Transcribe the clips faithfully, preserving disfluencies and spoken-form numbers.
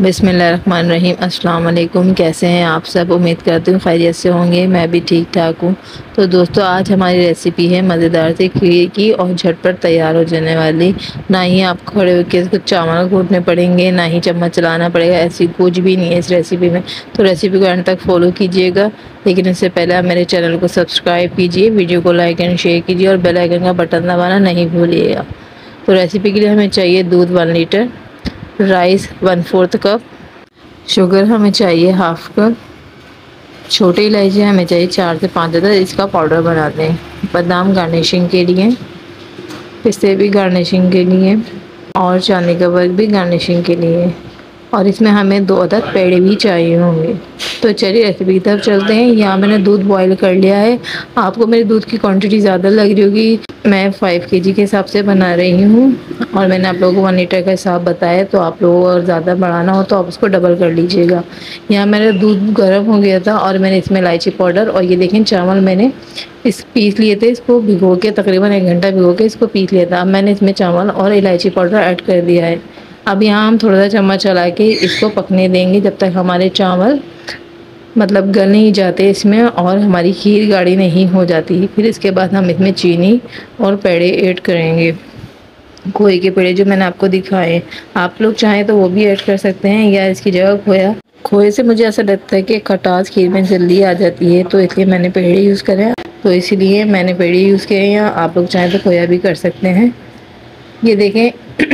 बिस्मिल्लाहिर्रहमानिर्रहीम। अस्सलाम वालेकुम। कैसे हैं आप सब? उम्मीद करती हूँ खैरियत से होंगे। मैं भी ठीक ठाक हूँ। तो दोस्तों, आज हमारी रेसिपी है मज़ेदार सी खीर की और झटपट तैयार हो जाने वाली। ना ही आपको खड़े होकर कुछ चावल घोटने पड़ेंगे, ना ही चम्मच चलाना पड़ेगा। ऐसी कुछ भी नहीं है इस रेसिपी में। तो रेसिपी को एंड तक फॉलो कीजिएगा, लेकिन इससे पहले आप मेरे चैनल को सब्सक्राइब कीजिए, वीडियो को लाइक एंड शेयर कीजिए और बेल आइकन का बटन दबाना नहीं भूलिएगा। तो रेसिपी के लिए हमें चाहिए दूध one litre, rice one fourth cup, sugar हमें चाहिए हाफ कप, छोटी इलायची हमें चाहिए चार से पाँच अदद। इसका पाउडर बनाते हैं। बादाम गार्निशिंग के लिए, पिस्ते भी गार्निशिंग के लिए और चांदी का वर्क भी गार्निशिंग के लिए, और इसमें हमें दो अदद पेड़े भी चाहिए होंगे। तो चलिए रेसिपी की तरफ चलते हैं। यहाँ मैंने दूध बॉईल कर लिया है। आपको मेरी दूध की क्वांटिटी ज़्यादा लग रही होगी, मैं फाइव केजी के हिसाब से बना रही हूँ और मैंने आप लोगों को वन लीटर का हिसाब बताया। तो आप लोगों को अगर ज़्यादा बढ़ाना हो तो आप उसको डबल कर लीजिएगा। यहाँ मेरा दूध गर्म हो गया था और मैंने इसमें इलायची पाउडर और ये देखें चावल मैंने इस पीस लिए थे। इसको भिगो के तकरीबन एक घंटा भिगो के इसको पीस लिया था। अब मैंने इसमें चावल और इलायची पाउडर ऐड कर दिया है। अब यहाँ हम थोड़ा सा चम्मच चला के इसको पकने देंगे जब तक हमारे चावल मतलब गल नहीं जाते इसमें और हमारी खीर गाढ़ी नहीं हो जाती। फिर इसके बाद हम इसमें चीनी और पेड़े ऐड करेंगे। खोए के पेड़े जो मैंने आपको दिखाए, आप लोग चाहें तो वो भी ऐड कर सकते हैं या इसकी जगह खोया। खोए से मुझे ऐसा लगता है कि खटास खीर में जल्दी आ जाती है, तो इसलिए मैंने पेड़े यूज़ करे। तो इसीलिए मैंने पेड़े यूज़ किए हैं। आप लोग चाहें तो खोया भी कर सकते हैं। ये देखें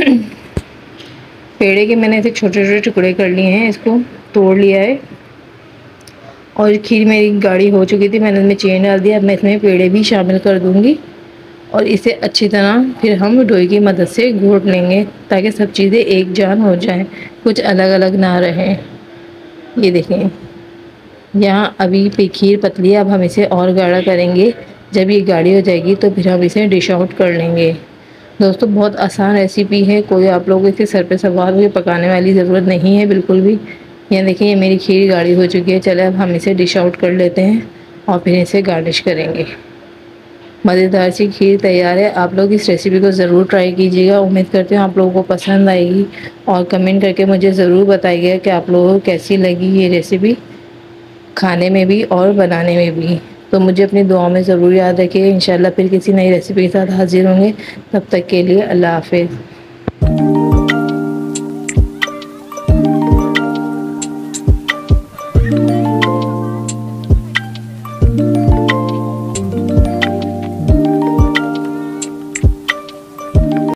पेड़े के मैंने ऐसे छोटे छोटे टुकड़े कर लिए हैं, इसको तोड़ लिया है और खीर मेरी गाढ़ी हो चुकी थी। मैंने इसमें चीनी डाल दिया। अब मैं इसमें पेड़े भी शामिल कर दूंगी और इसे अच्छी तरह फिर हम डोई की मदद से घोट लेंगे ताकि सब चीज़ें एक जान हो जाएं, कुछ अलग अलग ना रहें। ये देखें यहाँ अभी पे खीर पतली है। अब हम इसे और गाढ़ा करेंगे। जब ये गाढ़ी हो जाएगी तो फिर हम इसे डिश आउट कर लेंगे। दोस्तों, बहुत आसान रेसिपी है। कोई आप लोगों के सर पे सवार हुए पकाने वाली ज़रूरत नहीं है बिल्कुल भी। यहाँ देखिए ये मेरी खीर गाढ़ी हो चुकी है। चले अब हम इसे डिश आउट कर लेते हैं और फिर इसे गार्निश करेंगे। मज़ेदार सी खीर तैयार है। आप लोग इस रेसिपी को ज़रूर ट्राई कीजिएगा। उम्मीद करते हैं आप लोगों को पसंद आएगी और कमेंट करके मुझे ज़रूर बताइएगा कि आप लोगों को कैसी लगी ये रेसिपी, खाने में भी और बनाने में भी। तो मुझे अपनी दुआओं में ज़रूर याद रखिएगा। इंशाल्लाह फिर किसी नई रेसिपी के साथ हाजिर होंगे। तब तक के लिए अल्लाह हाफिज़।